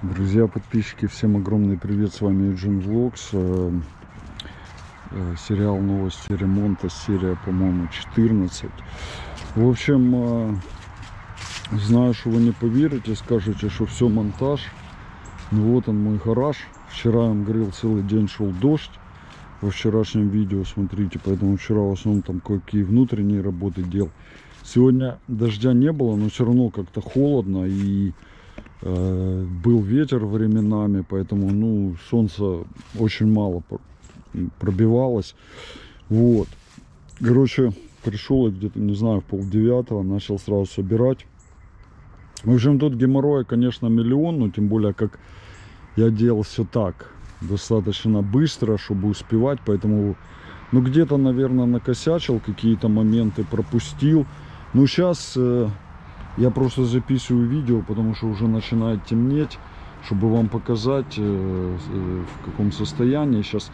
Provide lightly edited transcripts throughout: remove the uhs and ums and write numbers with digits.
Друзья, подписчики, всем огромный привет, с вами Юджин Влогс. Сериал «Новости ремонта», серия, по-моему, 14. В общем, знаю, что вы не поверите, скажете, что все монтаж. Ну вот он, мой гараж. Вчера я вам говорил, целый день шел дождь. Во вчерашнем видео смотрите, поэтому вчера в основном там кое-какие внутренние работы делал. Сегодня дождя не было, но все равно как-то холодно и был ветер временами, поэтому солнце очень мало пробивалось. Вот, короче, пришел я где-то, не знаю, в 8:30, начал сразу собирать. В общем, тут геморроя, конечно, миллион, но тем более, как я делал все так достаточно быстро, чтобы успевать, поэтому где-то, наверное, накосячил, какие-то моменты пропустил. Ну сейчас я просто записываю видео, потому что уже начинает темнеть, чтобы вам показать, в каком состоянии. Сейчас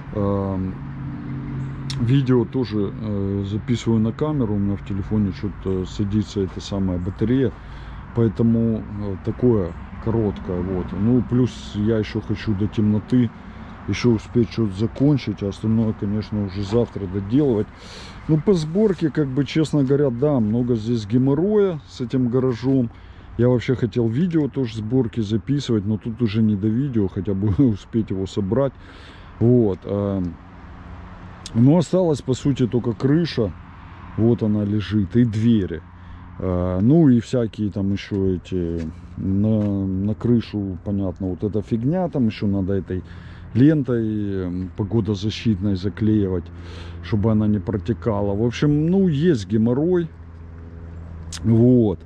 видео тоже записываю на камеру, у меня в телефоне что-то садится эта самая батарея, поэтому такое короткое. Вот. Ну, плюс я еще хочу до темноты еще успеть что-то закончить, а остальное, конечно, уже завтра доделывать. Ну, по сборке, как бы, честно говоря, да, много здесь геморроя с этим гаражом. Я вообще хотел видео тоже сборки записывать, но тут уже не до видео, хотя бы успеть его собрать. Вот. Но осталась, по сути, только крыша. Вот она лежит, и двери. Ну и всякие там еще эти на крышу, понятно, вот эта фигня, там еще надо этой лентой погодозащитной заклеивать, чтобы она не протекала. В общем, есть геморрой. Вот.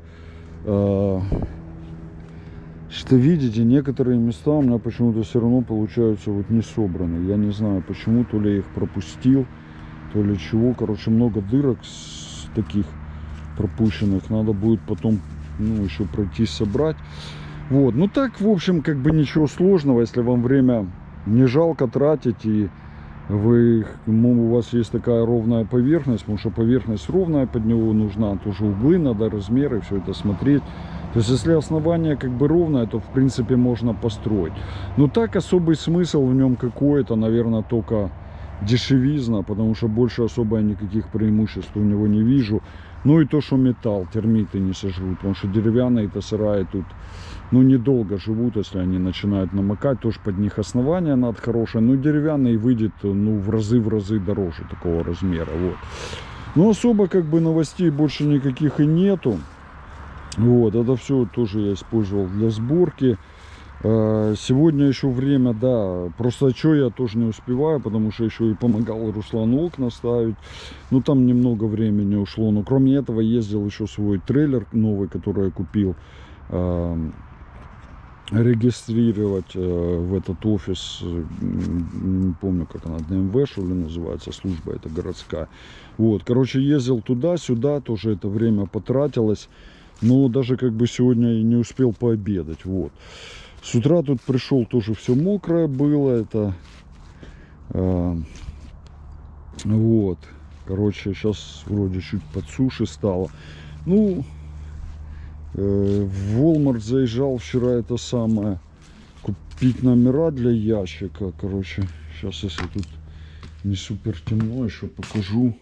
Что видите, некоторые места у меня почему-то все равно получаются вот не собраны. Я не знаю почему, то ли я их пропустил, то ли чего. Короче, много дырок таких пропущенных. Надо будет потом еще пройти собрать. Вот. Ну так, в общем, как бы ничего сложного, если вам время не жалко тратить, и у вас есть такая ровная поверхность, потому что поверхность ровная, под него нужна тоже углы, надо размеры, все это смотреть. То есть, если основание как бы ровное, то в принципе можно построить. Но так особый смысл в нем какой-то, наверное, только дешевизна, потому что больше особо никаких преимуществ у него не вижу. Ну и то, что металл, термиты не сожрут, потому что деревянные-то сараи тут, недолго живут, если они начинают намокать. Тоже под них основание надо хорошее, но деревянный выйдет, в разы дороже такого размера, вот. Но особо как бы новостей больше никаких и нету. Вот, это все тоже я использовал для сборки. Сегодня еще время, да, просто что я тоже не успеваю, потому что еще и помогал Руслану окна ставить. Ну, там немного времени ушло. Но кроме этого ездил еще свой трейлер новый, который я купил, регистрировать в этот офис. Не помню, как она, ДМВ, что ли, называется, служба эта городская. Вот, короче, ездил туда-сюда, тоже это время потратилось. Но даже как бы сегодня и не успел пообедать, вот. С утра тут пришел, тоже все мокрое было, это, вот, короче, сейчас вроде чуть подсуше стало. В Walmart заезжал вчера, это самое, купить номера для ящика, короче, сейчас, если тут не супер темно, еще покажу.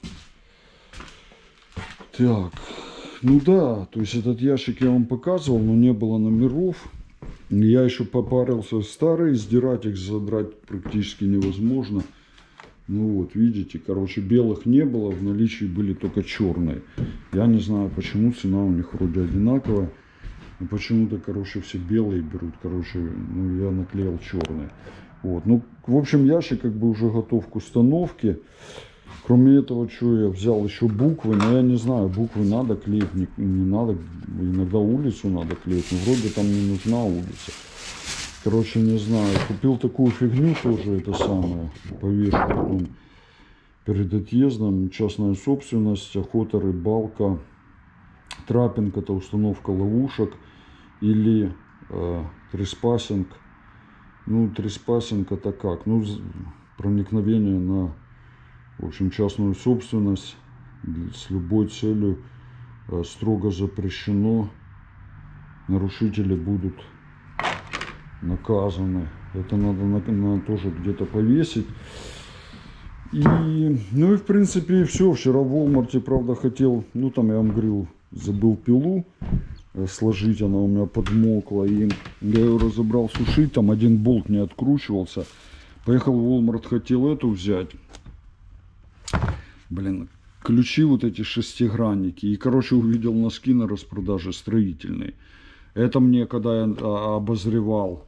Так, да, то есть этот ящик я вам показывал, но не было номеров. Я еще попарился старые, сдирать их, задрать практически невозможно. Ну вот, видите, короче, белых не было, в наличии были только черные. Я не знаю почему, цена у них вроде одинаковая. Но почему-то, короче, все белые берут, короче, я наклеил черные. Вот, в общем, ящик как бы уже готов к установке. Кроме этого, что я взял еще буквы, но я не знаю, буквы надо клеить, не надо, иногда улицу надо клеить, но вроде там не нужна улица. Короче, не знаю, купил такую фигню тоже, это самое, повешу потом перед отъездом. Частная собственность, охота, рыбалка, траппинг, это установка ловушек, или треспассинг. Треспассинг это как? Проникновение на, в общем, частную собственность с любой целью строго запрещено. Нарушители будут наказаны. Это надо тоже где-то повесить. И, ну и в принципе все. Вчера в Walmart, правда, хотел, ну там я вам говорил, забыл пилу сложить, она у меня подмокла. И я ее разобрал сушить, там один болт не откручивался. Поехал в Walmart, хотел эту взять. Блин, ключи вот эти шестигранники. И, короче, увидел носки на распродаже строительные. Это мне, когда я обозревал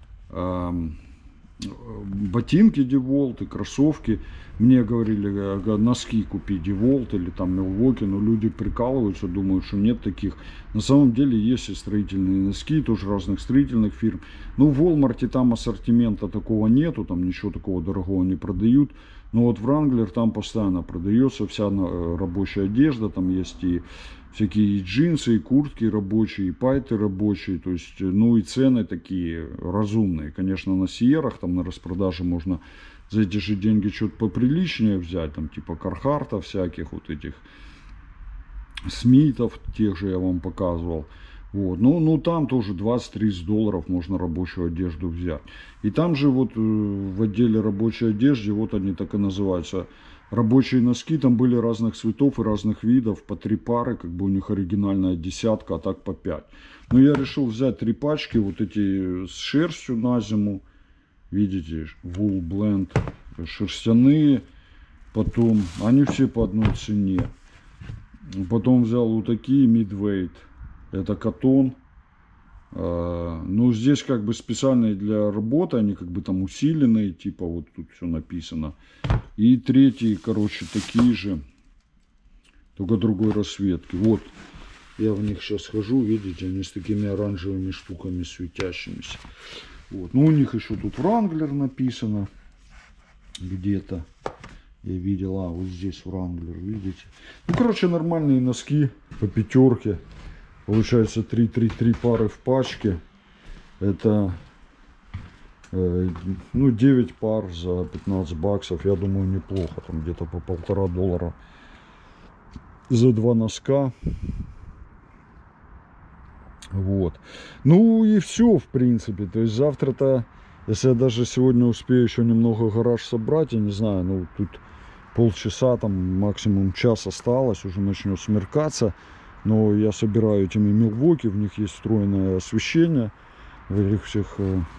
ботинки DeWalt и кроссовки, мне говорили, носки купи DeWalt или там Milwaukee, но люди прикалываются, думают, что нет таких. На самом деле есть и строительные носки, тоже разных строительных фирм. Ну, в Walmart там ассортимента такого нету, там ничего такого дорогого не продают. Но вот в Wrangler там постоянно продается вся рабочая одежда, там есть и всякие и джинсы, и куртки рабочие, и пайты рабочие, то есть, ну и цены такие разумные. Конечно, на Сиерах, там на распродаже можно за эти же деньги что-то поприличнее взять, там типа Кархарта всяких, вот этих Смитов, тех же я вам показывал. Вот. Ну там тоже 20-30 долларов можно рабочую одежду взять. И там же вот в отделе рабочей одежды, вот они так и называются, рабочие носки, там были разных цветов и разных видов, по 3 пары, как бы у них оригинальная десятка, а так по 5. Но я решил взять 3 пачки, вот эти с шерстью на зиму, видите, Wool Blend, шерстяные, потом, они все по одной цене. Потом взял вот такие Midweight, это катон. Ну, здесь как бы специальные для работы, они как бы там усиленные, типа вот тут все написано. И третьи, короче, такие же, только другой расцветки. Вот, я в них сейчас хожу, видите, они с такими оранжевыми штуками светящимися. Вот, ну у них еще тут Wrangler написано где-то. Я видел, вот здесь Wrangler, видите. Ну, короче, нормальные носки по 5. Получается 3 пары в пачке. Это ну 9 пар за 15 баксов. Я думаю, неплохо. Там где-то по $1,5 за 2 носка. Вот. Ну и все, в принципе. То есть завтра-то, если я даже сегодня успею еще немного гараж собрать, я не знаю, ну тут полчаса, там максимум час осталось, уже начнет смеркаться. Но я собираю этими Milwaukee, в них есть встроенное освещение. В этих всех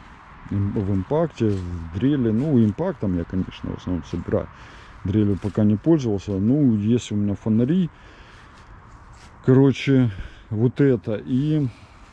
в импакте, в дреле. Ну, импактом я, конечно, в основном собираю. Дрелью пока не пользовался. Ну, есть у меня фонари. Короче, вот это. И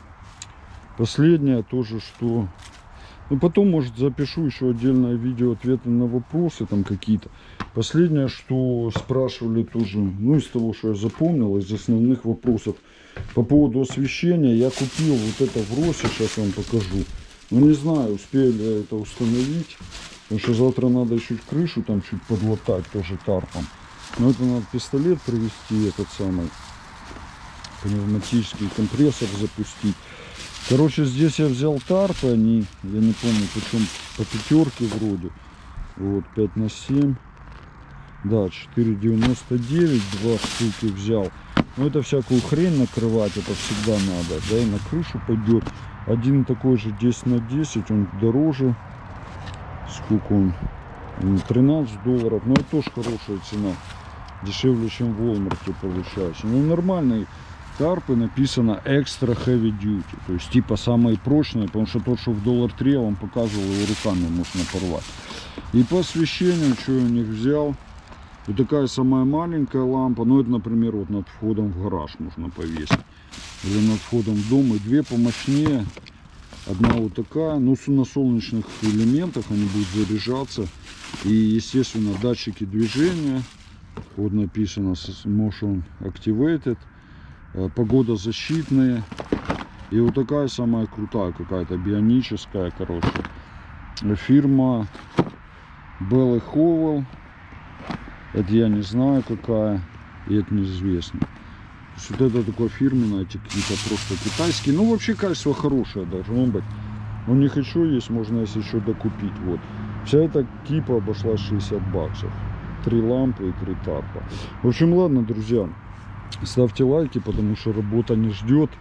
последнее тоже, что... Ну, потом, может, запишу еще отдельное видео, ответы на вопросы там какие-то. Последнее, что спрашивали тоже, ну, из того, что я запомнил, из основных вопросов по поводу освещения. Я купил вот это в Росе, сейчас я вам покажу. Но не знаю, успею ли я это установить, потому что завтра надо чуть крышу там чуть подлатать, тоже тарпом. Но это надо пистолет привести, этот самый пневматический компрессор запустить. Короче, здесь я взял тарпы, они, я не помню, почем, по 5 вроде. Вот, 5×7. Да, 4,99, 2 штуки взял. Но это всякую хрень накрывать, это всегда надо. Да, и на крышу пойдет. Один такой же 10×10, он дороже. Сколько он? $13. Но это тоже хорошая цена. Дешевле, чем в Walmart получается. Ну, нормальный. Тарпы написано Extra Heavy Duty, то есть типа самые прочные, потому что тот, что в $1.03, я вам показывал, его руками можно порвать. И по освещению, что я у них взял, вот такая самая маленькая лампа, ну это, например, вот над входом в гараж можно повесить, или над входом в дом, и 2 помощнее, одна вот такая, ну на солнечных элементах они будут заряжаться, и естественно датчики движения, вот написано Motion Activated. Погодозащитные. И вот такая самая крутая, какая-то бионическая, короче. Фирма Bell & Howell. Это я не знаю какая. И это неизвестно. То есть вот это такое фирменное, эти какие-то просто китайские. Ну вообще качество хорошее должно быть. У них еще есть, можно если еще докупить. Вот. Вся эта кипа обошлась 60 баксов. 3 лампы и 3 тарпа. В общем, ладно, друзья. Ставьте лайки, потому что работа не ждет.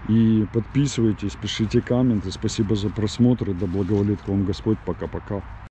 И подписывайтесь, пишите комменты. Спасибо за просмотр. Да благоволит к вам Господь. Пока-пока.